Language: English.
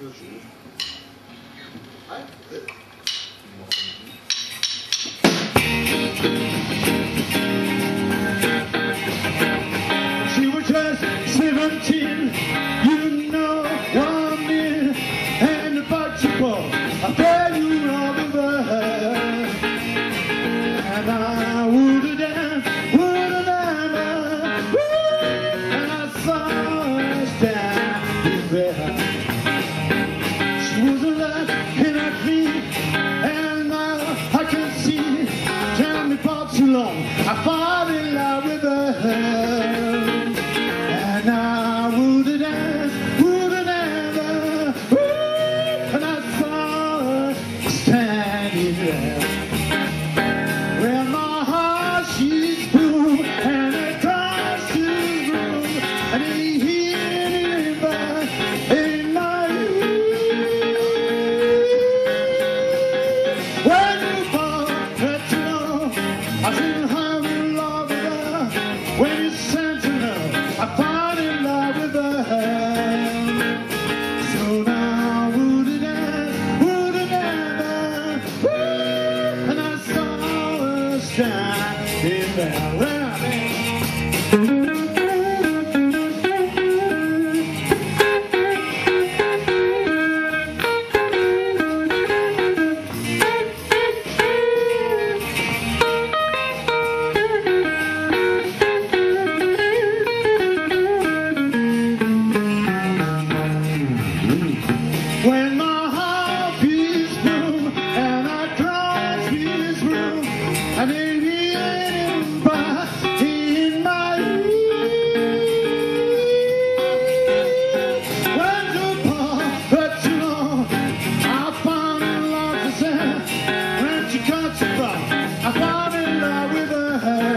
She was just 17, you know what I mean, and about your ball, I tell you all over her, and I would've done, and I saw her standing there. She was looking at me, and now I can see, tell me for too long, I fall in love with her. And I would've danced, would've never, and I saw her standing there. Well, my heart she's blue, and it cries she's blue, and it hit back in my ear. When you fall, let you know, I still have in love with her. When you sent to her, I fall in love with her. So now would've done, would've never, and I saw her standing there. Well, when my heart beats blue and I cry beats blue and it hit back in my ear. When you part, but you know I found in love with her. When she cuts it off, I found in love with her.